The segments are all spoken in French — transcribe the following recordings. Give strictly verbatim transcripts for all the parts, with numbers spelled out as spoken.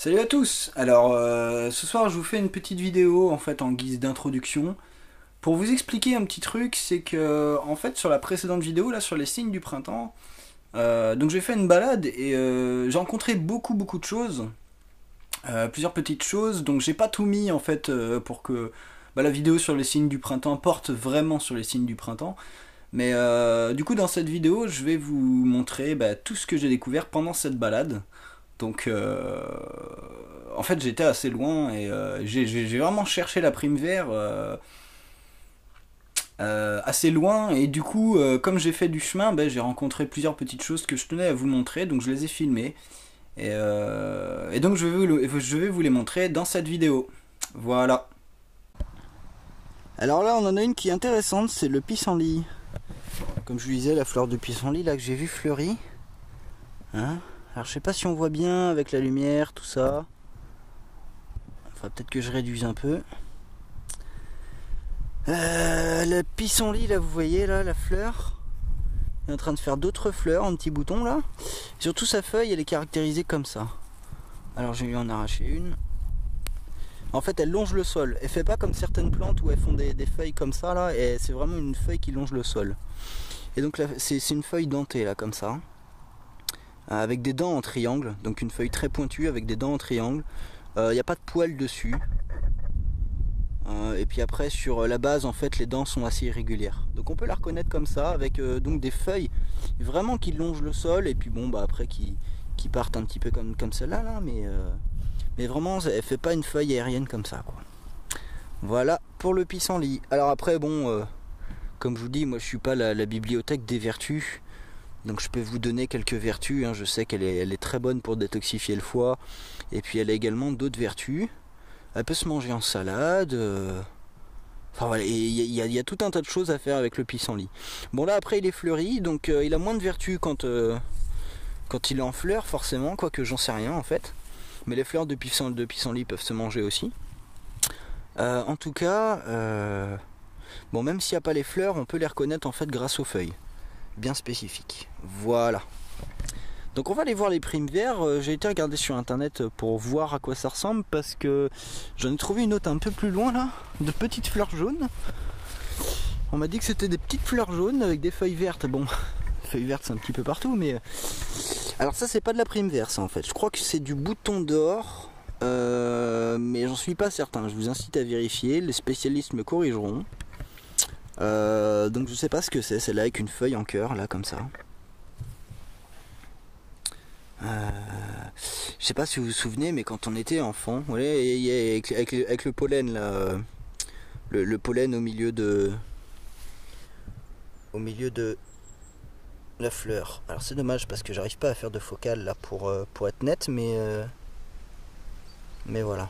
Salut à tous. Alors euh, ce soir je vous fais une petite vidéo en fait en guise d'introduction pour vous expliquer un petit truc. C'est que en fait sur la précédente vidéo là sur les signes du printemps, euh, donc j'ai fait une balade et euh, j'ai rencontré beaucoup beaucoup de choses, euh, plusieurs petites choses. Donc j'ai pas tout mis en fait euh, pour que bah, la vidéo sur les signes du printemps porte vraiment sur les signes du printemps. Mais euh, du coup dans cette vidéo je vais vous montrer bah, tout ce que j'ai découvert pendant cette balade. Donc, euh, en fait, j'étais assez loin et euh, j'ai j'ai vraiment cherché la prime vert euh, euh, assez loin. Et du coup, euh, comme j'ai fait du chemin, ben, j'ai rencontré plusieurs petites choses que je tenais à vous montrer. Donc, je les ai filmées. Et, euh, et donc, je vais, vous, je vais vous les montrer dans cette vidéo. Voilà. Alors là, on en a une qui est intéressante, c'est le pissenlit. Comme je vous disais, la fleur de pissenlit là que j'ai vu fleurir. Hein, alors je sais pas si on voit bien avec la lumière, tout ça. Enfin peut-être que je réduise un peu. Euh, le pissenlit là, vous voyez là la fleur. Il est en train de faire d'autres fleurs en petits boutons là. Surtout sa feuille, elle est caractérisée comme ça. Alors je vais lui en arracher une. En fait elle longe le sol. Elle fait pas comme certaines plantes où elles font des, des feuilles comme ça là. Et c'est vraiment une feuille qui longe le sol. Et donc c'est une feuille dentée là comme ça. Avec des dents en triangle, donc une feuille très pointue avec des dents en triangle. Il euh, n'y a pas de poils dessus. Euh, et puis après sur la base en fait les dents sont assez irrégulières. Donc on peut la reconnaître comme ça avec euh, donc des feuilles vraiment qui longent le sol et puis bon bah après qui, qui partent un petit peu comme, comme celle-là là, mais, euh, mais vraiment elle fait pas une feuille aérienne comme ça quoi. Voilà pour le pissenlit. Alors après bon euh, comme je vous dis moi je suis pas la, la bibliothèque des vertus. Donc je peux vous donner quelques vertus, hein. Je sais qu'elle est, elle est très bonne pour détoxifier le foie. Et puis elle a également d'autres vertus. Elle peut se manger en salade. Euh... Enfin voilà, il y, y, y a tout un tas de choses à faire avec le pissenlit. Bon là après il est fleuri, donc euh, il a moins de vertus quand, euh, quand il est en fleur forcément, quoique j'en sais rien en fait. Mais les fleurs de pissenlit, de pissenlit peuvent se manger aussi. Euh, en tout cas, euh... bon même s'il n'y a pas les fleurs, on peut les reconnaître en fait grâce aux feuilles. Bien spécifique. Voilà. Donc on va aller voir les primes verts. Euh, J'ai été regarder sur internet pour voir à quoi ça ressemble parce que j'en ai trouvé une autre un peu plus loin là, de petites fleurs jaunes. On m'a dit que c'était des petites fleurs jaunes avec des feuilles vertes. Bon, feuilles vertes c'est un petit peu partout, mais alors ça c'est pas de la prime vert ça en fait. Je crois que c'est du bouton d'or, euh, mais j'en suis pas certain. Je vous incite à vérifier. Les spécialistes me corrigeront. Euh, donc je sais pas ce que c'est, celle-là avec une feuille en cœur là comme ça. Euh, je sais pas si vous vous souvenez, mais quand on était enfant, vous voyez, avec, avec, avec le pollen là, le, le pollen au milieu de, au milieu de la fleur. Alors c'est dommage parce que j'arrive pas à faire de focale là pour pour être net, mais euh, mais voilà.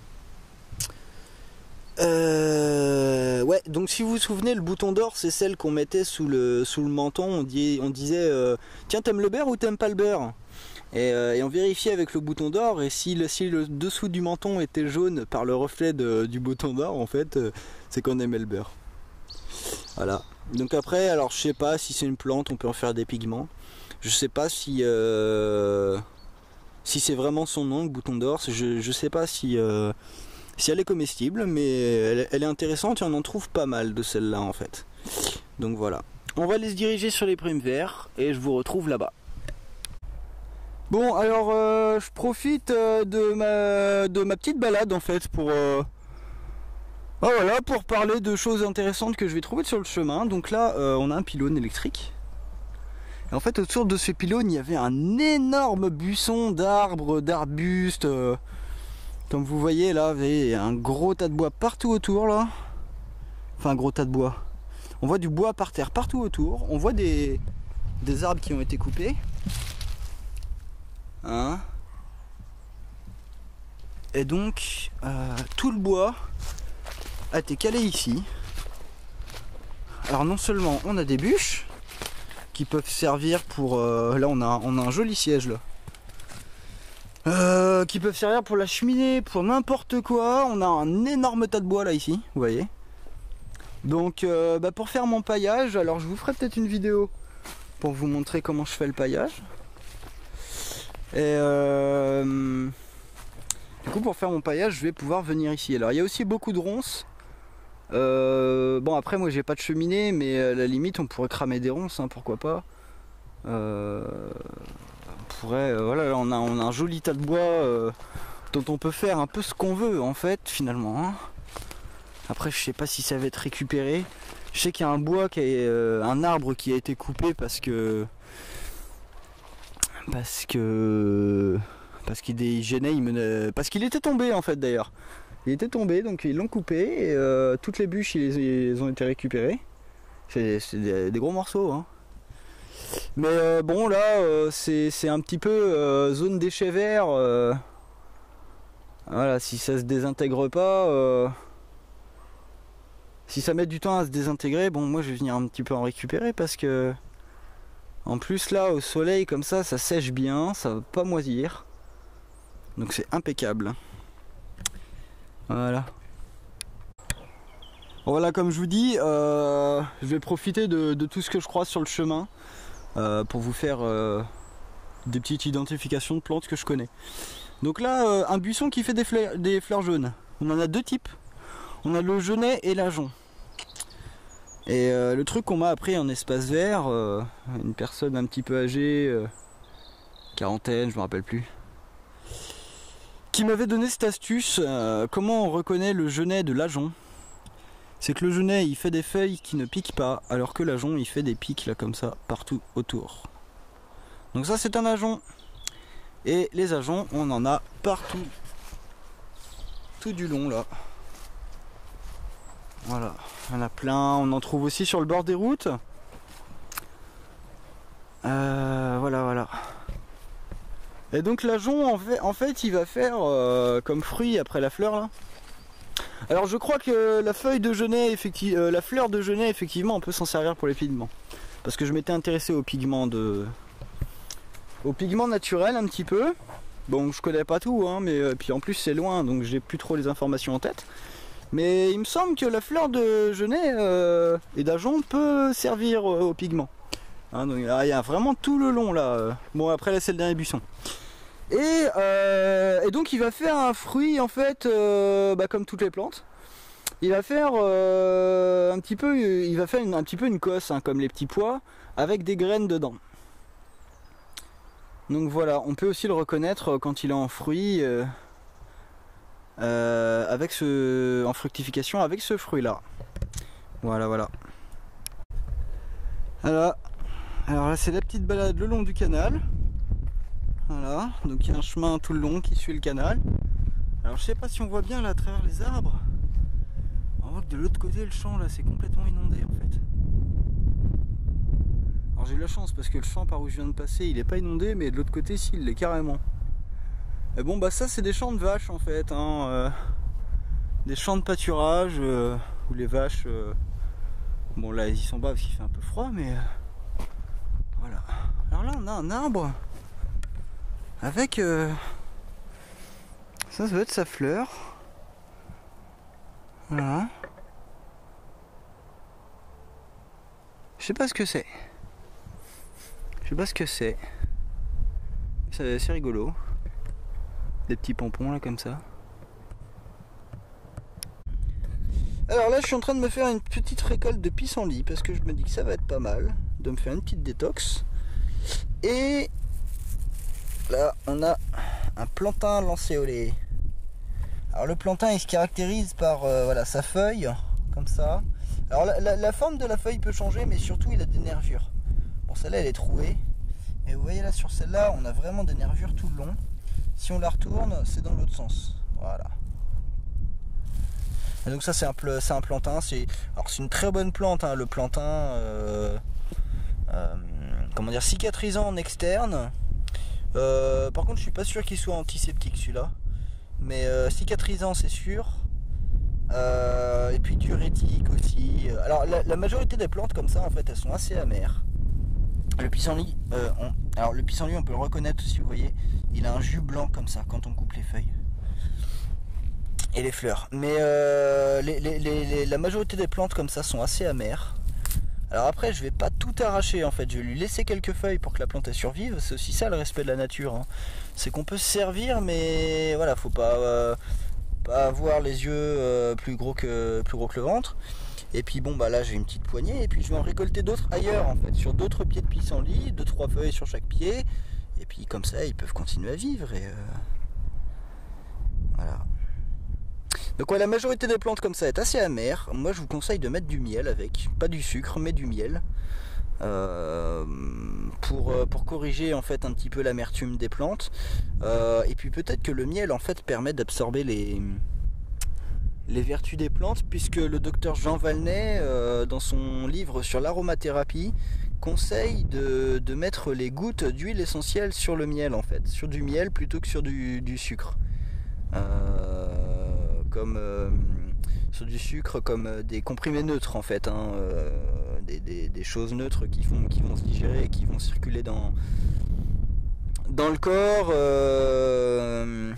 Euh, ouais, donc si vous vous souvenez, le bouton d'or, c'est celle qu'on mettait sous le, sous le menton. On, dit, on disait euh, tiens, t'aimes le beurre ou t'aimes pas le beurre, et, euh, et on vérifiait avec le bouton d'or. Et si le, si le dessous du menton était jaune par le reflet de, du bouton d'or, en fait, euh, c'est qu'on aimait le beurre. Voilà. Donc après, alors je sais pas si c'est une plante, on peut en faire des pigments. Je sais pas si euh, si c'est vraiment son nom, le bouton d'or. Je, je sais pas si euh, Si elle est comestible, mais elle, elle est intéressante et on en trouve pas mal de celle-là en fait. Donc voilà. On va aller se diriger sur les primes verts et je vous retrouve là-bas. Bon alors euh, je profite euh, de, ma, de ma petite balade en fait pour, euh, oh, voilà, pour parler de choses intéressantes que je vais trouver sur le chemin. Donc là euh, on a un pylône électrique. Et en fait autour de ce pylône il y avait un énorme buisson d'arbres, d'arbustes. Euh, Comme vous voyez là, vous avez un gros tas de bois partout autour là. Enfin un gros tas de bois. On voit du bois par terre partout autour. On voit des, des arbres qui ont été coupés. Hein. Et donc euh, tout le bois a été calé ici. Alors non seulement on a des bûches qui peuvent servir pour... Euh, là on a, on a un joli siège là. Euh, qui peuvent servir pour la cheminée, pour n'importe quoi. On a un énorme tas de bois là ici, vous voyez. Donc euh, bah pour faire mon paillage, alors je vous ferai peut-être une vidéo pour vous montrer comment je fais le paillage. Et euh, Du coup pour faire mon paillage je vais pouvoir venir ici. Alors il y a aussi beaucoup de ronces. Euh, bon après moi j'ai pas de cheminée, mais à la limite on pourrait cramer des ronces, hein, pourquoi pas. Euh, on pourrait, euh, voilà, là, on a, on a un joli tas de bois euh, dont on peut faire un peu ce qu'on veut en fait finalement. Hein. Après je sais pas si ça va être récupéré. Je sais qu'il y a un bois qui est euh, un arbre qui a été coupé parce que parce que parce qu'il gênait, il menait, parce qu'il était tombé en fait d'ailleurs. Il était tombé donc ils l'ont coupé et euh, toutes les bûches ils, ils ont été récupérées. C'est des, des gros morceaux. Hein. Mais euh, bon là euh, c'est un petit peu euh, zone déchets verts. Euh, voilà, si ça se désintègre pas. Euh, Si ça met du temps à se désintégrer, bon moi je vais venir un petit peu en récupérer parce que en plus là au soleil comme ça, ça sèche bien, ça va pas moisir. Donc c'est impeccable. Voilà. Voilà, comme je vous dis, euh, je vais profiter de, de tout ce que je croise sur le chemin euh, pour vous faire euh, des petites identifications de plantes que je connais. Donc là, euh, un buisson qui fait des fleurs, des fleurs jaunes. On en a deux types. On a le genêt et l'ajon. Et euh, le truc qu'on m'a appris en espace vert, euh, une personne un petit peu âgée, euh, quarantaine, je me rappelle plus, qui m'avait donné cette astuce, euh, comment on reconnaît le genêt de l'ajon. C'est que le genêt il fait des feuilles qui ne piquent pas, alors que l'ajon il fait des pics là comme ça, partout autour. Donc ça c'est un ajon. Et les ajoncs on en a partout, tout du long là. Voilà, il y en a plein, on en trouve aussi sur le bord des routes. Euh, voilà, voilà. Et donc l'ajon, en fait, en fait, il va faire euh, comme fruit après la fleur là. Alors je crois que la feuille de genêt, effectivement, euh, la fleur de genêt, effectivement, on peut s'en servir pour les pigments. Parce que je m'étais intéressé aux pigments de, aux pigments naturels un petit peu. Bon, je connais pas tout, hein, mais euh, puis en plus c'est loin, donc j'ai plus trop les informations en tête. Mais il me semble que la fleur de genêt euh, et d'ajon peut servir euh, au pigment. Hein, donc, là, il y a vraiment tout le long là. Bon après là c'est le dernier buisson. Et, euh, et donc il va faire un fruit en fait, euh, bah, comme toutes les plantes. Il va faire euh, un petit peu, il va faire une, un petit peu une cosse, hein, comme les petits pois, avec des graines dedans. Donc voilà, on peut aussi le reconnaître quand il est en fruit. Euh, Euh, avec ce, en fructification avec ce fruit là. Voilà, voilà. Alors, alors là c'est la petite balade le long du canal. Voilà, donc il y a un chemin tout le long qui suit le canal. Alors je sais pas si on voit bien là à travers les arbres. On voit que de l'autre côté le champ là c'est complètement inondé en fait. Alors j'ai eu la chance parce que le champ par où je viens de passer il est pas inondé, mais de l'autre côté si, il l'est carrément. Et bon bah ça c'est des champs de vaches en fait, hein, euh, des champs de pâturage euh, où les vaches, euh, bon là ils y sont pas parce qu'il fait un peu froid, mais euh, voilà. Alors là on a un arbre avec, euh, ça ça doit être sa fleur, voilà. Je sais pas ce que c'est, je sais pas ce que c'est, c'est rigolo. Des petits pompons là comme ça. Alors là je suis en train de me faire une petite récolte de pissenlit parce que je me dis que ça va être pas mal de me faire une petite détox. Et là on a un plantain lancéolé. Alors le plantain il se caractérise par euh, voilà, sa feuille comme ça. Alors la, la, la forme de la feuille peut changer, mais surtout il a des nervures. Bon celle-là elle est trouée. Et vous voyez là sur celle-là on a vraiment des nervures tout le long. Si on la retourne, c'est dans l'autre sens. Voilà. Et donc ça c'est un, un plantain. C'est une très bonne plante, hein, le plantain. Euh, euh, comment dire, cicatrisant en externe. Euh, par contre je suis pas sûr qu'il soit antiseptique celui-là. Mais euh, cicatrisant c'est sûr. Euh, et puis diurétique aussi. Alors la, la majorité des plantes comme ça en fait elles sont assez amères. Le pissenlit, euh, on, alors le pissenlit on peut le reconnaître si vous voyez, il a un jus blanc comme ça quand on coupe les feuilles et les fleurs. Mais euh, les, les, les, la majorité des plantes comme ça sont assez amères. Alors après, je vais pas tout arracher en fait, je vais lui laisser quelques feuilles pour que la plante elle survive. C'est aussi ça le respect de la nature, hein. C'est qu'on peut se servir, mais voilà, faut pas, euh, pas avoir les yeux euh, plus gros que plus gros que le ventre. Et puis bon bah là j'ai une petite poignée, et puis je vais en récolter d'autres ailleurs en fait, sur d'autres pieds de pissenlit, deux trois feuilles sur chaque pied, et puis comme ça ils peuvent continuer à vivre. Et euh, voilà. Donc ouais, la majorité des plantes comme ça est assez amère. Moi je vous conseille de mettre du miel avec, pas du sucre mais du miel, euh, pour, pour corriger en fait un petit peu l'amertume des plantes. Euh, et puis peut-être que le miel en fait permet d'absorber les, les vertus des plantes, puisque le docteur Jean Valnet, euh, dans son livre sur l'aromathérapie, conseille de, de mettre les gouttes d'huile essentielle sur le miel en fait, sur du miel plutôt que sur du, du sucre. Euh, comme euh, sur du sucre, comme euh, des comprimés neutres en fait, hein, euh, des, des, des choses neutres qui, font, qui vont se digérer et qui vont circuler dans, dans le corps euh,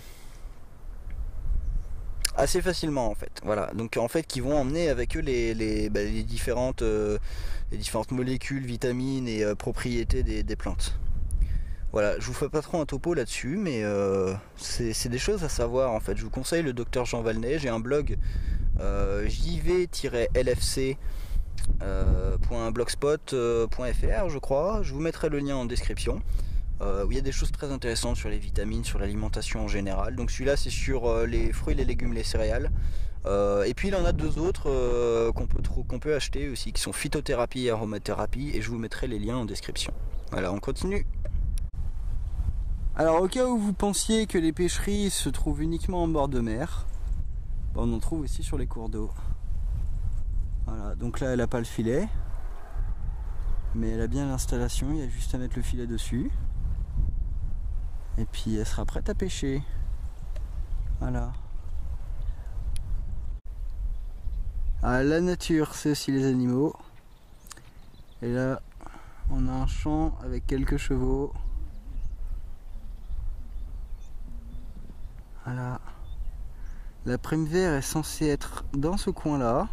assez facilement en fait. Voilà, donc en fait qui vont emmener avec eux les, les, bah, les, différentes, euh, les différentes molécules, vitamines et euh, propriétés des, des plantes. Voilà, je vous fais pas trop un topo là-dessus, mais euh, c'est des choses à savoir en fait. Je vous conseille le docteur Jean Valnet. J'ai un blog euh, j v tiret l f c point blogspot point f r, je crois. Je vous mettrai le lien en description, euh, où il y a des choses très intéressantes sur les vitamines, sur l'alimentation en général. Donc celui-là c'est sur euh, les fruits, les légumes, les céréales. Euh, et puis il en a deux autres euh, qu'on peut, qu'on peut acheter aussi, qui sont phytothérapie et aromathérapie, et je vous mettrai les liens en description. Voilà, on continue. Alors au cas où vous pensiez que les pêcheries se trouvent uniquement en bord de mer, on en trouve aussi sur les cours d'eau. Voilà, donc là elle n'a pas le filet, mais elle a bien l'installation, il y a juste à mettre le filet dessus. Et puis elle sera prête à pêcher. Voilà. Ah, la nature, c'est aussi les animaux. Et là, on a un champ avec quelques chevaux. Voilà. La prime vert est censée être dans ce coin là.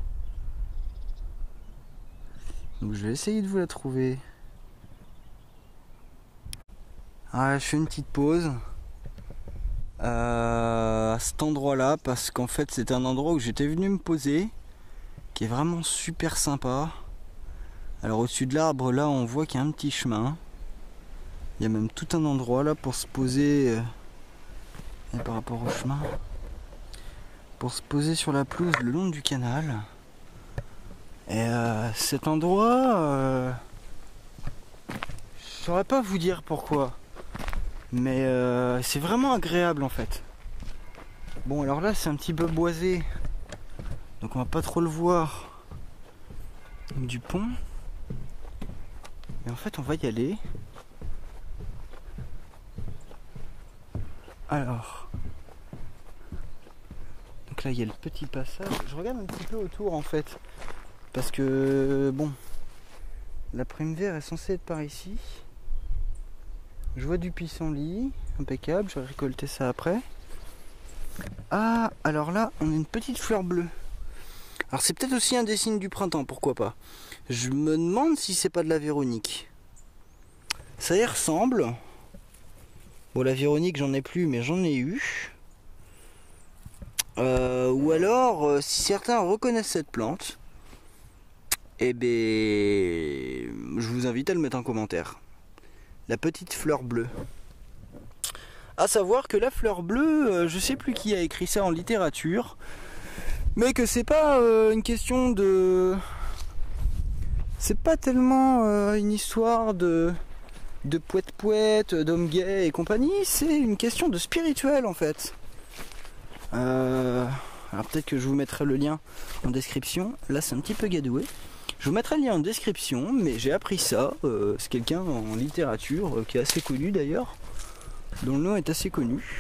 Donc je vais essayer de vous la trouver. Ah, je fais une petite pause euh, à cet endroit là, parce qu'en fait c'était un endroit où j'étais venu me poser, qui est vraiment super sympa. Alors au-dessus de l'arbre là on voit qu'il y a un petit chemin. Il y a même tout un endroit là pour se poser. Euh, et par rapport au chemin, pour se poser sur la pelouse le long du canal. Et euh, cet endroit, euh, je saurais pas vous dire pourquoi, mais euh, c'est vraiment agréable en fait. Bon, alors là c'est un petit peu boisé, donc on va pas trop le voir du pont, mais en fait on va y aller. Alors, donc là il y a le petit passage. Je regarde un petit peu autour en fait, parce que bon, la prime vert est censée être par ici. Je vois du pissenlit, impeccable, je vais récolter ça après. Ah, alors là on a une petite fleur bleue. Alors c'est peut-être aussi un des signes du printemps, pourquoi pas. Je me demande si c'est pas de la Véronique. Ça y ressemble. Bon, la Véronique j'en ai plus, mais j'en ai eu. Euh, ou alors, euh, si certains reconnaissent cette plante, eh bien, je vous invite à le mettre en commentaire. La petite fleur bleue. À savoir que la fleur bleue, euh, je sais plus qui a écrit ça en littérature, mais que c'est pas euh, une question de... C'est pas tellement euh, une histoire de... de poète-poète, d'homme gay et compagnie, c'est une question de spirituel en fait. Euh, alors peut-être que je vous mettrai le lien en description. Là c'est un petit peu gadoué. Je vous mettrai le lien en description, mais j'ai appris ça. Euh, c'est quelqu'un en littérature euh, qui est assez connu d'ailleurs, dont le nom est assez connu.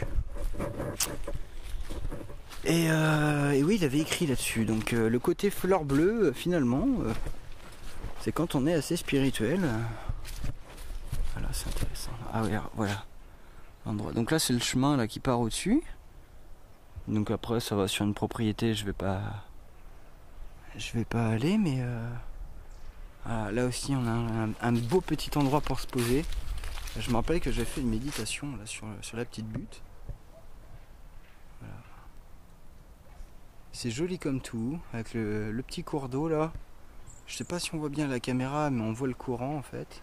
Et, euh, et oui, il avait écrit là-dessus. Donc euh, le côté fleur bleue, euh, finalement, euh, c'est quand on est assez spirituel. Voilà, c'est intéressant. Ah oui, voilà. Endroit. Donc là c'est le chemin là qui part au-dessus. Donc après ça va sur une propriété, je vais pas je vais pas aller, mais euh... Voilà, là aussi on a un, un beau petit endroit pour se poser. Je me rappelle que j'avais fait une méditation là sur, sur la petite butte. Voilà. C'est joli comme tout, avec le, le petit cours d'eau là. Je sais pas si on voit bien la caméra, mais on voit le courant en fait.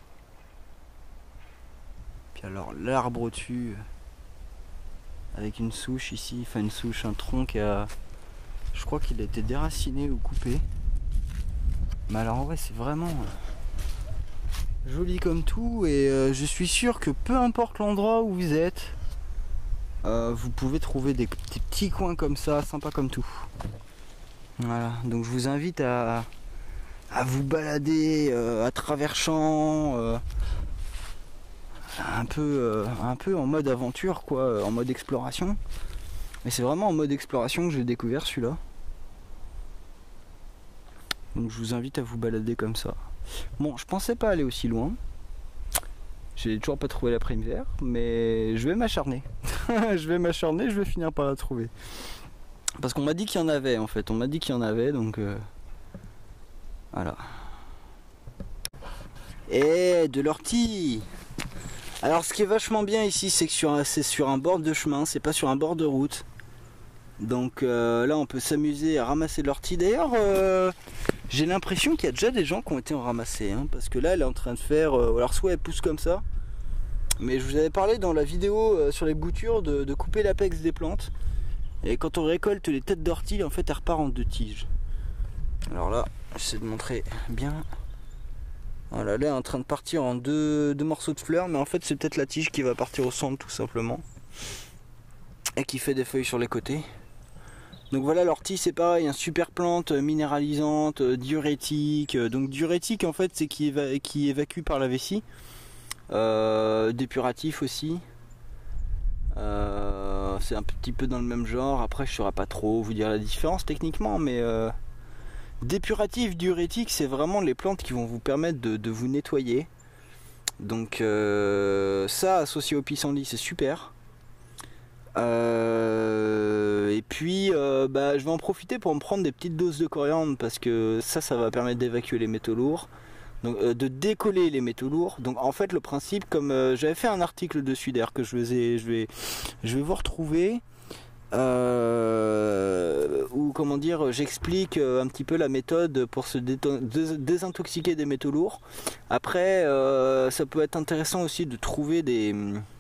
Puis alors l'arbre au-dessus, avec une souche ici, enfin une souche, un tronc qui a... Je crois qu'il a été déraciné ou coupé. Mais alors en vrai c'est vraiment joli comme tout, et euh, je suis sûr que peu importe l'endroit où vous êtes, euh, vous pouvez trouver des, des petits coins comme ça, sympas comme tout. Voilà, donc je vous invite à, à vous balader euh, à travers champs, euh, un peu, euh, un peu en mode aventure quoi, en mode exploration. Mais c'est vraiment en mode exploration que j'ai découvert celui-là. Donc je vous invite à vous balader comme ça. Bon, je pensais pas aller aussi loin. J'ai toujours pas trouvé la prime vert, mais je vais m'acharner. je vais m'acharner, je vais finir par la trouver. Parce qu'on m'a dit qu'il y en avait en fait. On m'a dit qu'il y en avait, donc euh, voilà. Et de l'ortie. Alors ce qui est vachement bien ici, c'est que sur, c'est sur un bord de chemin, c'est pas sur un bord de route. Donc euh, là on peut s'amuser à ramasser de l'ortie. D'ailleurs euh, j'ai l'impression qu'il y a déjà des gens qui ont été en ramasser, hein, parce que là elle est en train de faire, euh, alors soit elle pousse comme ça, mais je vous avais parlé dans la vidéo euh, sur les boutures de, de couper l'apex des plantes, et quand on récolte les têtes d'ortie en fait elle repart en deux tiges. Alors là j'essaie de montrer bien. Voilà, là elle est en train de partir en deux, deux morceaux de fleurs, mais en fait c'est peut-être la tige qui va partir au centre tout simplement, et qui fait des feuilles sur les côtés. Donc voilà, l'ortie c'est pareil, une super plante minéralisante, diurétique. Donc diurétique en fait c'est qui, éva qui évacue par la vessie. Euh, dépuratif aussi. Euh, c'est un petit peu dans le même genre. Après je ne saurais pas trop vous dire la différence techniquement, mais euh, dépuratif, diurétique, c'est vraiment les plantes qui vont vous permettre de, de vous nettoyer. Donc euh, ça associé au pissenlit c'est super. Euh, et puis euh, bah, je vais en profiter pour me prendre des petites doses de coriandre, parce que ça ça va permettre d'évacuer les métaux lourds, donc euh, de décoller les métaux lourds. Donc en fait le principe, comme euh, j'avais fait un article dessus d'ailleurs que je vais, je vais, je vais vous retrouver, euh, où comment dire, j'explique un petit peu la méthode pour se dé désintoxiquer des métaux lourds. Après euh, ça peut être intéressant aussi de trouver des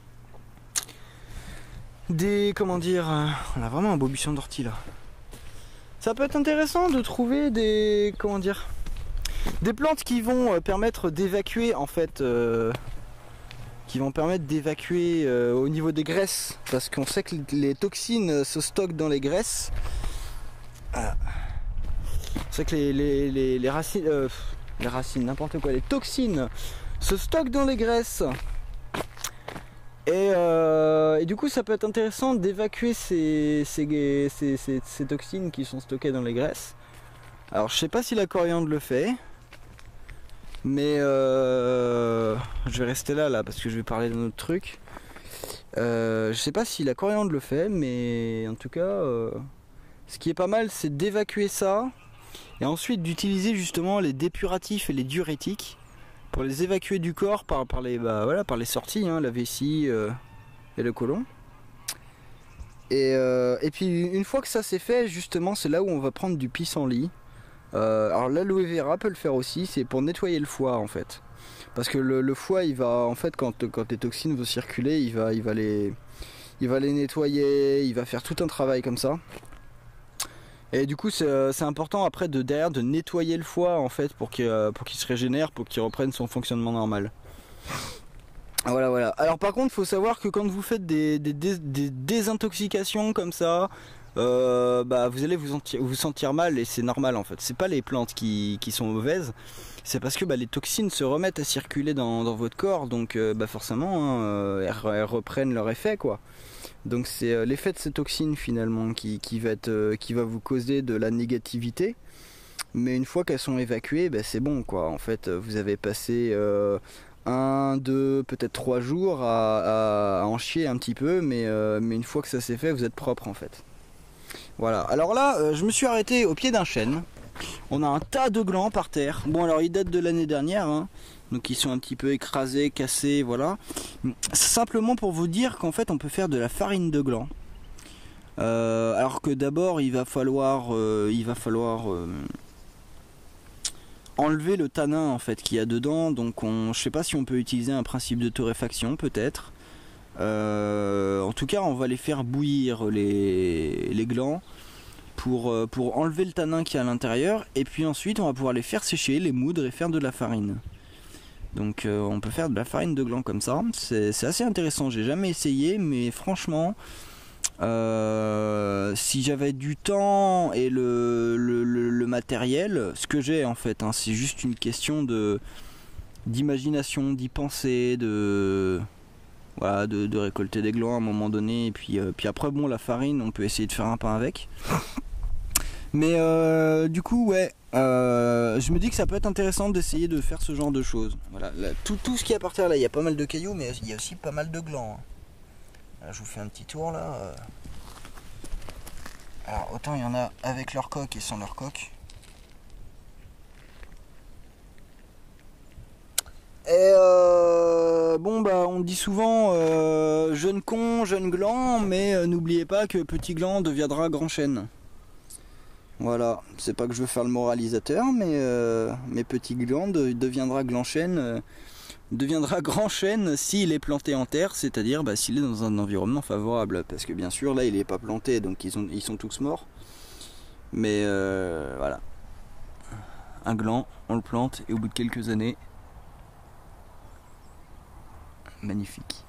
Des, comment dire, on a vraiment un beau buisson d'ortie là. Ça peut être intéressant de trouver des, comment dire, des plantes qui vont permettre d'évacuer en fait, euh, qui vont permettre d'évacuer euh, au niveau des graisses, parce qu'on sait que les toxines se stockent dans les graisses. Voilà. On sait que les, les, les, les racines, euh, les racines, n'importe quoi, les toxines se stockent dans les graisses. Et, euh, et du coup ça peut être intéressant d'évacuer ces, ces, ces, ces, ces toxines qui sont stockées dans les graisses. Alors je sais pas si la coriandre le fait, mais euh, je vais rester là là parce que je vais parler d'un autre truc. Euh, je sais pas si la coriandre le fait, mais en tout cas euh, ce qui est pas mal c'est d'évacuer ça, et ensuite d'utiliser justement les dépuratifs et les diurétiques pour les évacuer du corps par, par, les, bah, voilà, par les sorties, hein, la vessie euh, et le côlon. Et, euh, et puis une fois que ça c'est fait, justement c'est là où on va prendre du pissenlit. Euh, alors l'aloe vera peut le faire aussi, c'est pour nettoyer le foie en fait. Parce que le, le foie il va en fait quand, quand les toxines vont circuler, il va, il, va les, il va les nettoyer, il va faire tout un travail comme ça. Et du coup c'est important après de derrière de nettoyer le foie en fait pour qu'il pour qu'il se régénère, pour qu'il reprenne son fonctionnement normal. Voilà voilà. Alors par contre il faut savoir que quand vous faites des, des, des, des désintoxications comme ça, euh, bah, vous allez vous sentir, vous sentir mal, et c'est normal en fait. C'est pas les plantes qui, qui sont mauvaises, c'est parce que bah, les toxines se remettent à circuler dans, dans votre corps, donc euh, bah, forcément hein, euh, elles, elles reprennent leur effet quoi. Donc c'est euh, l'effet de ces toxines finalement qui, qui, va être, euh, qui va vous causer de la négativité. Mais une fois qu'elles sont évacuées, bah, c'est bon quoi. En fait vous avez passé euh, un, deux, peut-être trois jours à, à, à en chier un petit peu, mais, euh, mais une fois que ça s'est fait, vous êtes propre en fait. Voilà, alors là euh, je me suis arrêté au pied d'un chêne. On a un tas de glands par terre. Bon alors ils datent de l'année dernière, hein. Donc ils sont un petit peu écrasés, cassés, voilà. Simplement pour vous dire qu'en fait on peut faire de la farine de gland. Euh, alors que d'abord il va falloir, euh, il va falloir euh, enlever le tanin en fait qu'il y a dedans. Donc on, je sais pas si on peut utiliser un principe de torréfaction, peut-être. Euh, en tout cas on va les faire bouillir les, les glands. Pour, pour enlever le tanin qui est à l'intérieur, et puis ensuite on va pouvoir les faire sécher, les moudre et faire de la farine. Donc euh, on peut faire de la farine de gland comme ça, c'est assez intéressant, j'ai jamais essayé, mais franchement euh, si j'avais du temps et le, le, le, le matériel, ce que j'ai en fait, hein, c'est juste une question de d'imagination, d'y penser, de... Voilà, de, de récolter des glands à un moment donné, et puis, euh, puis après bon la farine on peut essayer de faire un pain avec. Mais euh, du coup ouais, euh, je me dis que ça peut être intéressant d'essayer de faire ce genre de choses. Voilà, là, tout, tout ce qui est par terre là, il y a pas mal de cailloux, mais il y a aussi pas mal de glands. Là, je vous fais un petit tour là. Alors autant il y en a avec leur coque et sans leur coque. Et euh, bon bah on dit souvent euh, jeune con, jeune gland, mais euh, n'oubliez pas que petit gland deviendra grand chêne. Voilà, c'est pas que je veux faire le moralisateur, mais, euh, mais petit gland de, deviendra grand chêne, euh, deviendra grand chêne s'il est planté en terre, c'est-à-dire bah, s'il est dans un environnement favorable, parce que bien sûr là il est pas planté, donc ils, ont, ils sont tous morts. Mais euh, voilà, un gland, on le plante et au bout de quelques années, magnifique.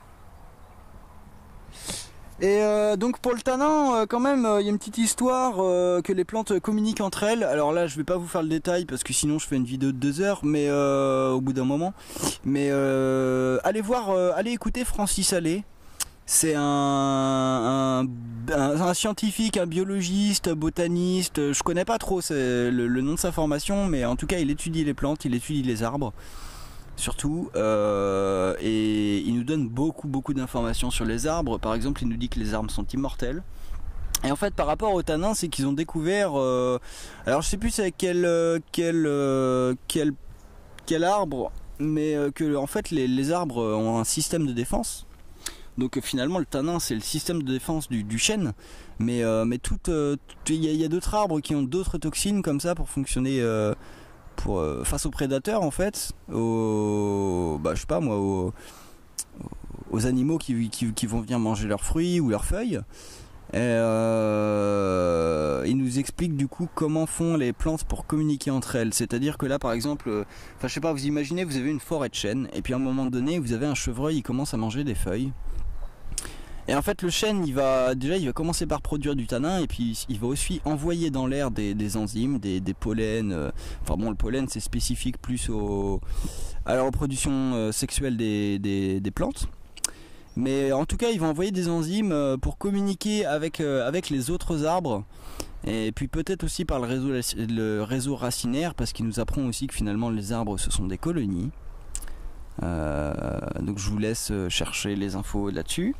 Et euh, donc pour le tanin, euh, quand même, il euh, y a une petite histoire euh, que les plantes communiquent entre elles. Alors là, je vais pas vous faire le détail parce que sinon je fais une vidéo de deux heures, mais euh, au bout d'un moment. Mais euh, allez voir, euh, allez écouter Francis Allais. C'est un, un, un, un scientifique, un biologiste, botaniste. Je connais pas trop le, le nom de sa formation, mais en tout cas, il étudie les plantes, il étudie les arbres. Surtout, euh, et il nous donne beaucoup beaucoup d'informations sur les arbres. Par exemple, il nous dit que les arbres sont immortels. Et en fait, par rapport au tanin, c'est qu'ils ont découvert, euh, alors je sais plus avec quel quel quel quel arbre, mais que en fait les, les arbres ont un système de défense. Donc finalement, le tanin c'est le système de défense du, du chêne, mais euh, mais tout, il euh, y a, y a d'autres arbres qui ont d'autres toxines comme ça pour fonctionner. Euh, Pour, euh, face aux prédateurs en fait, aux, bah, je sais pas moi, aux, aux animaux qui, qui, qui vont venir manger leurs fruits ou leurs feuilles. Et, euh, il nous explique du coup comment font les plantes pour communiquer entre elles. C'est-à-dire que là par exemple, enfin euh, je sais pas, vous imaginez vous avez une forêt de chênes et puis à un moment donné vous avez un chevreuil, il commence à manger des feuilles. Et en fait le chêne il va déjà il va commencer par produire du tanin et puis il va aussi envoyer dans l'air des, des enzymes, des, des pollens. Euh, enfin bon le pollen c'est spécifique plus au, à la reproduction euh, sexuelle des, des, des plantes. Mais en tout cas ils vont envoyer des enzymes euh, pour communiquer avec, euh, avec les autres arbres. Et puis peut-être aussi par le réseau, le réseau racinaire parce qu'il nous apprend aussi que finalement les arbres ce sont des colonies. Euh, donc je vous laisse chercher les infos là-dessus.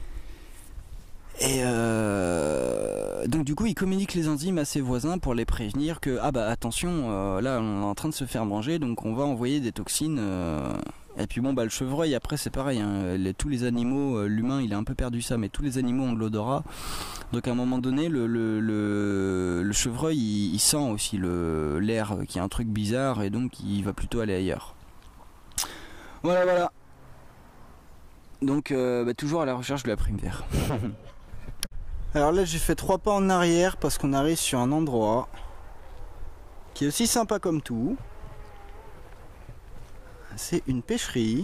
Et euh, donc du coup il communique les enzymes à ses voisins pour les prévenir que ah bah attention euh, là on est en train de se faire manger donc on va envoyer des toxines euh, et puis bon bah le chevreuil après c'est pareil hein, les, tous les animaux, euh, l'humain il a un peu perdu ça mais tous les animaux ont de l'odorat donc à un moment donné le, le, le, le chevreuil il, il sent aussi l'air qui a un truc bizarre et donc il va plutôt aller ailleurs. Voilà voilà donc euh, bah, toujours à la recherche de la prime vert. Alors là j'ai fait trois pas en arrière parce qu'on arrive sur un endroit qui est aussi sympa comme tout. C'est une pêcherie.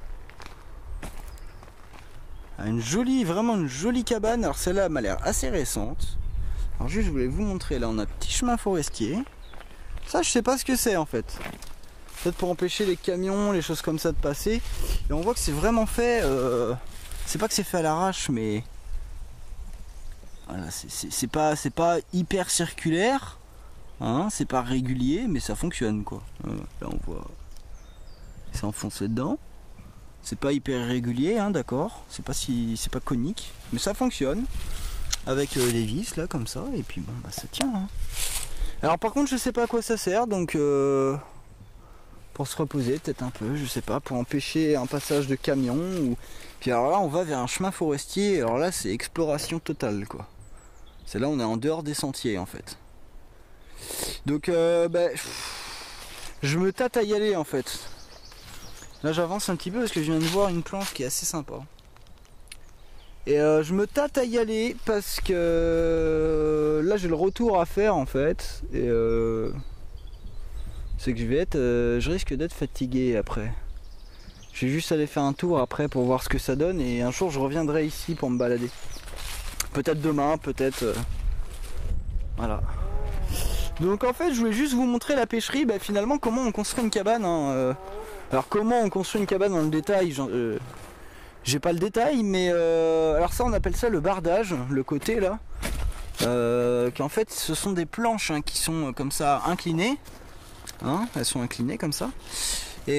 Une jolie, vraiment une jolie cabane. Alors celle-là m'a l'air assez récente. Alors juste je voulais vous montrer, là on a un petit chemin forestier. Ça je sais pas ce que c'est en fait. Peut-être pour empêcher les camions, les choses comme ça de passer. Et on voit que c'est vraiment fait, euh... c'est pas que c'est fait à l'arrache mais... Voilà, c'est pas, c'est pas hyper circulaire, hein, c'est pas régulier, mais ça fonctionne quoi. Euh, là on voit, c'est enfoncé dedans. C'est pas hyper régulier, hein, d'accord. C'est pas si, c'est pas conique, mais ça fonctionne avec euh, les vis là comme ça. Et puis bon, bah ça tient. Hein. Alors par contre je sais pas à quoi ça sert, donc euh, pour se reposer peut-être un peu, je sais pas, pour empêcher un passage de camion ou... Puis alors là on va vers un chemin forestier, alors là c'est exploration totale quoi. C'est là on est en dehors des sentiers en fait. Donc euh, bah, je me tâte à y aller en fait. Là j'avance un petit peu parce que je viens de voir une planche qui est assez sympa. Et euh, je me tâte à y aller parce que euh, là j'ai le retour à faire en fait. Et euh, c'est que je vais être, euh, je risque d'être fatigué après. Je vais juste aller faire un tour après pour voir ce que ça donne et un jour je reviendrai ici pour me balader. Peut-être demain, peut-être... Euh, voilà. Donc en fait je voulais juste vous montrer la pêcherie, bah, finalement comment on construit une cabane. Hein, euh. Alors comment on construit une cabane dans le détail, genre, euh, j'ai pas le détail, mais euh, alors ça on appelle ça le bardage, le côté là. Euh, qui en fait ce sont des planches hein, qui sont comme ça inclinées. Hein, elles sont inclinées comme ça. Et,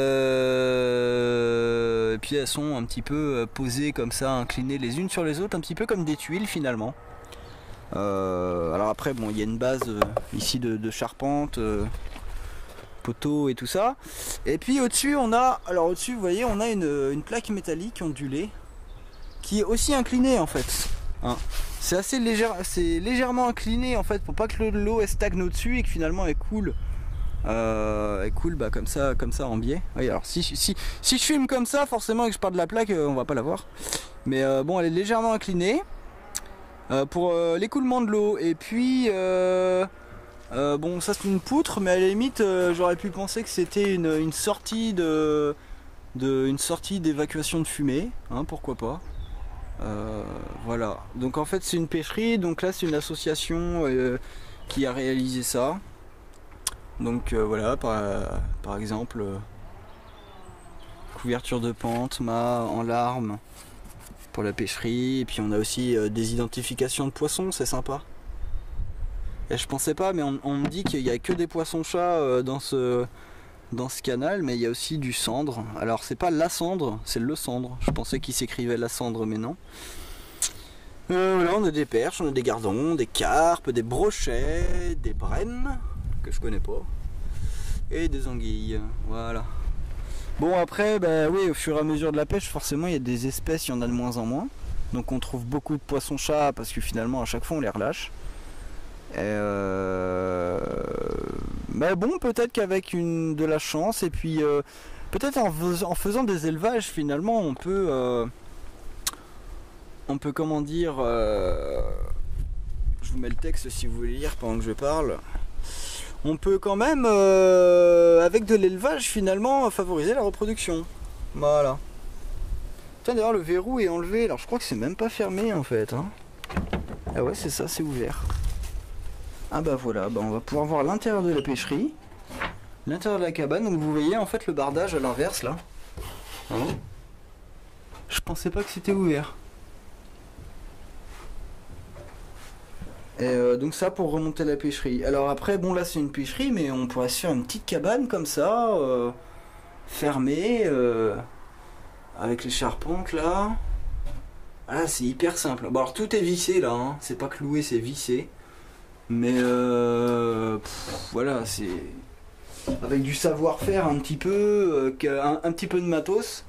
euh, et puis elles sont un petit peu posées comme ça, inclinées les unes sur les autres, un petit peu comme des tuiles finalement. Euh, alors après bon il y a une base euh, ici de, de charpente. Euh, poteaux et tout ça, et puis au dessus on a, alors au dessus vous voyez on a une, une plaque métallique ondulée qui est aussi inclinée en fait hein. C'est assez légère, c'est légèrement incliné en fait pour pas que l'eau elle stagne au dessus et que finalement elle coule euh, elle coule bah, comme ça comme ça en biais. Oui, alors si, si, si je filme comme ça forcément et que je pars de la plaque euh, on va pas la voir, mais euh, bon elle est légèrement inclinée euh, pour euh, l'écoulement de l'eau. Et puis euh, Euh, bon ça c'est une poutre, mais à la limite euh, j'aurais pu penser que c'était une, une sortie de, de une sortie d'évacuation de fumée, hein, pourquoi pas. Euh, voilà, donc en fait c'est une pêcherie, donc là c'est une association euh, qui a réalisé ça. Donc euh, voilà, par, par exemple euh, couverture de pente, mât en larmes pour la pêcherie, et puis on a aussi euh, des identifications de poissons, c'est sympa. Et je pensais pas, mais on, on me dit qu'il n'y a que des poissons-chats euh, dans ce, dans ce canal, mais il y a aussi du cendre. Alors c'est pas la cendre, c'est le cendre. Je pensais qu'il s'écrivait la cendre, mais non. Euh, là on a des perches, on a des gardons, des carpes, des brochets, des brèmes, que je connais pas, et des anguilles. Voilà. Bon après, bah oui, au fur et à mesure de la pêche, forcément il y a des espèces, il y en a de moins en moins. Donc on trouve beaucoup de poissons-chats parce que finalement à chaque fois on les relâche. Et euh... Mais bon, peut-être qu'avec une de la chance et puis euh, peut-être en, fais... en faisant des élevages finalement on peut euh... on peut comment dire euh... je vous mets le texte si vous voulez lire pendant que je parle. On peut quand même euh... avec de l'élevage finalement favoriser la reproduction. Voilà. Tiens, d'ailleurs le verrou est enlevé, alors je crois que c'est même pas fermé en fait hein. Ah ouais c'est ça, c'est ouvert. Ah bah voilà, bah on va pouvoir voir l'intérieur de la pêcherie, l'intérieur de la cabane. Donc vous voyez en fait le bardage à l'inverse là. Hein, je pensais pas que c'était ouvert. Et euh, donc ça pour remonter la pêcherie. Alors après bon là c'est une pêcherie, mais on pourrait se faire une petite cabane comme ça, euh, fermée, euh, avec les charpentes là. Ah c'est hyper simple. Bon alors tout est vissé là, hein. C'est pas cloué, c'est vissé. Mais euh, pff, voilà, c'est avec du savoir-faire un petit peu, euh, un, un petit peu de matos.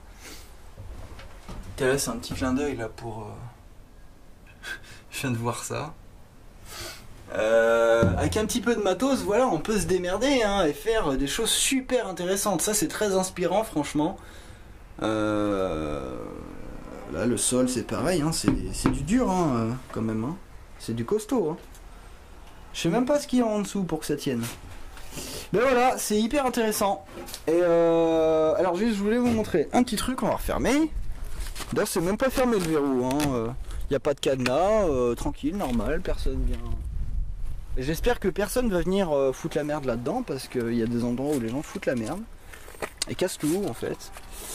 Là c'est un petit clin d'œil là pour... Euh... Je viens de voir ça. Euh, avec un petit peu de matos, voilà, on peut se démerder hein, et faire des choses super intéressantes. Ça c'est très inspirant franchement. Euh... Là le sol c'est pareil, hein, c'est du dur hein, quand même. Hein. C'est du costaud. Hein. Je sais même pas ce qu'il y a en dessous pour que ça tienne. Mais voilà, c'est hyper intéressant. Et euh, alors juste, je voulais vous montrer un petit truc, on va refermer. D'ailleurs, c'est même pas fermé le verrou. Il hein. n'y a pas de cadenas, euh, tranquille, normal, personne vient. J'espère que personne va venir euh, foutre la merde là-dedans, parce qu'il y a des endroits où les gens foutent la merde. Et cassent tout, en fait.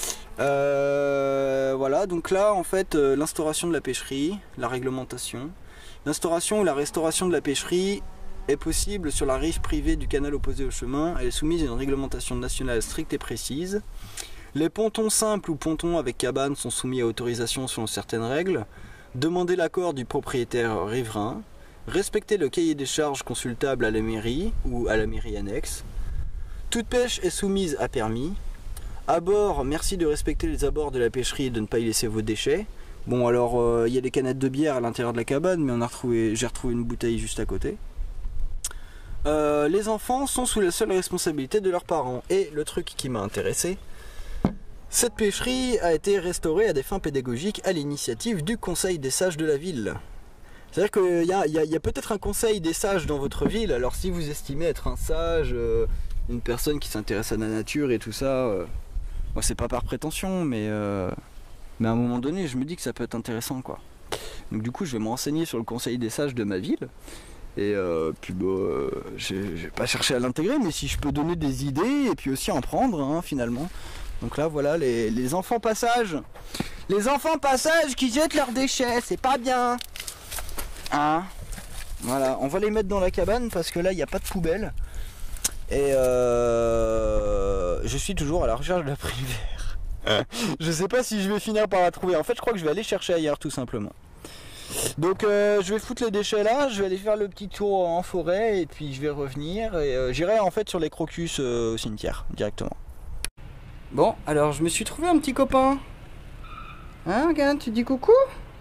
Euh, voilà, donc là, en fait, euh, l'instauration de la pêcherie, la réglementation. L'instauration ou la restauration de la pêcherie est possible sur la rive privée du canal opposé au chemin. Elle est soumise à une réglementation nationale stricte et précise. Les pontons simples ou pontons avec cabane sont soumis à autorisation selon certaines règles. Demandez l'accord du propriétaire riverain. Respectez le cahier des charges consultable à la mairie ou à la mairie annexe. Toute pêche est soumise à permis. À bord, merci de respecter les abords de la pêcherie et de ne pas y laisser vos déchets. Bon, alors, il euh, y a des canettes de bière à l'intérieur de la cabane, mais on a retrouvé, j'ai retrouvé une bouteille juste à côté. Euh, les enfants sont sous la seule responsabilité de leurs parents. Et le truc qui m'a intéressé, cette pêcherie a été restaurée à des fins pédagogiques à l'initiative du Conseil des sages de la ville. C'est-à-dire qu'il y a, y a, y a peut-être un conseil des sages dans votre ville, alors si vous estimez être un sage, euh, une personne qui s'intéresse à la nature et tout ça, euh, bon, c'est pas par prétention, mais, euh, mais à un moment donné, je me dis que ça peut être intéressant, quoi. Donc du coup, je vais me renseigner sur le conseil des sages de ma ville, et euh, puis bon, euh, je vais pas chercher à l'intégrer, mais si je peux donner des idées, et puis aussi en prendre, hein, finalement. Donc là, voilà, les, les enfants passage. Les enfants passage qui jettent leurs déchets, c'est pas bien. Hein, voilà, on va les mettre dans la cabane parce que là il n'y a pas de poubelle. Et euh, je suis toujours à la recherche de la primaire. Je sais pas si je vais finir par la trouver. En fait, je crois que je vais aller chercher ailleurs tout simplement. Donc euh, je vais foutre les déchets là, je vais aller faire le petit tour en forêt et puis je vais revenir et euh, j'irai en fait sur les crocus euh, au cimetière directement. Bon, alors je me suis trouvé un petit copain. Hein, regarde, tu dis coucou?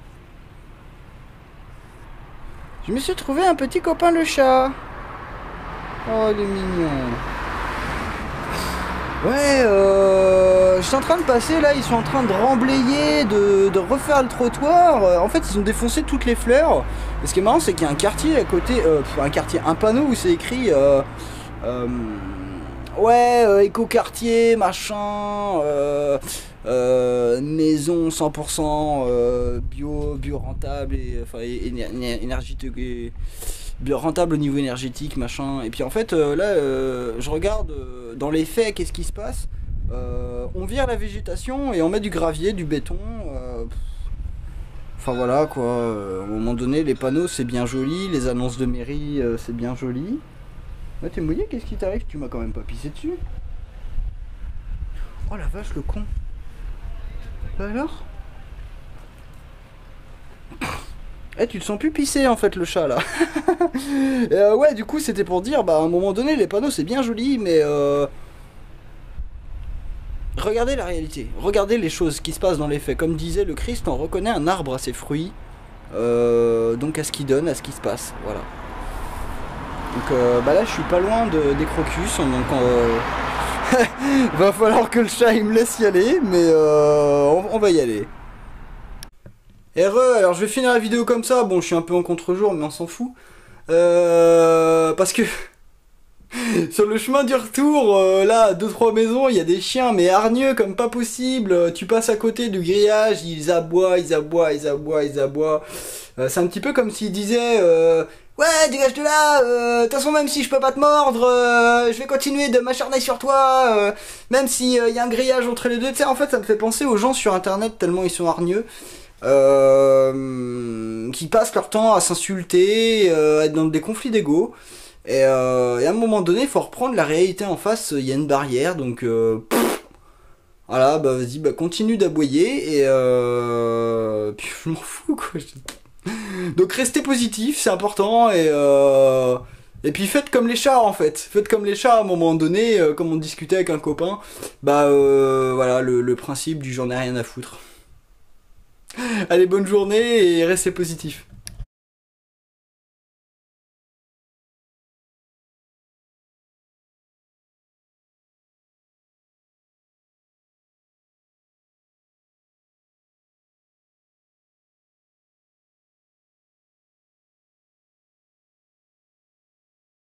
Je me suis trouvé un petit copain le chat. Oh, il est mignon. Ouais, euh, je suis en train de passer là, ils sont en train de remblayer, de, de refaire le trottoir. En fait, ils ont défoncé toutes les fleurs. Et ce qui est marrant, c'est qu'il y a un quartier à côté, euh, un quartier, un panneau où c'est écrit euh, euh, ouais, euh, éco-quartier, machin, euh, euh, maison cent pour cent euh, bio, bio rentable et enfin énergétique, bio rentable au niveau énergétique, machin. Et puis en fait, euh, là, euh, je regarde euh, dans les faits, qu'est-ce qui se passe. Euh, on vire la végétation et on met du gravier, du béton. Euh, enfin voilà quoi. Euh, à un moment donné, les panneaux c'est bien joli, les annonces de mairie euh, c'est bien joli. Ouais, t'es mouillé, qu'est-ce qui t'arrive? Tu m'as quand même pas pissé dessus. Oh la vache, le con. Bah alors? Eh, tu te sens plus pisser en fait, le chat là. Et, euh, ouais, du coup, c'était pour dire, bah à un moment donné, les panneaux c'est bien joli, mais euh... regardez la réalité, regardez les choses qui se passent dans les faits. Comme disait le Christ, on reconnaît un arbre à ses fruits, euh, donc à ce qu'il donne, à ce qui se passe, voilà. Donc euh, bah là je suis pas loin de, des crocus, donc euh, va falloir que le chat il me laisse y aller, mais euh, on, on va y aller. R E, alors je vais finir la vidéo comme ça, bon je suis un peu en contre-jour mais on s'en fout. Euh, parce que sur le chemin du retour, euh, là, à deux trois maisons, il y a des chiens, mais hargneux comme pas possible. Tu passes à côté du grillage, ils aboient, ils aboient, ils aboient, ils aboient. Euh, c'est un petit peu comme s'ils disaient euh, ouais, dégage de là, de toute façon, même si je peux pas te mordre, euh, je vais continuer de m'acharner sur toi, euh, même s'il euh, y a un grillage entre les deux. Tu sais, en fait, ça me fait penser aux gens sur internet tellement ils sont hargneux. Euh, qui passent leur temps à s'insulter, euh, à être dans des conflits d'ego. Et, euh, et à un moment donné, il faut reprendre la réalité en face, il y a une barrière, donc euh, pff, voilà, bah vas-y, bah continue d'aboyer, et euh, puis je m'en fous, quoi. Donc restez positif, c'est important, et euh, et puis faites comme les chats, en fait. Faites comme les chats, à un moment donné, euh, comme on discutait avec un copain, bah euh, voilà, le, le principe du j'en ai rien à foutre. Allez, bonne journée, et restez positif.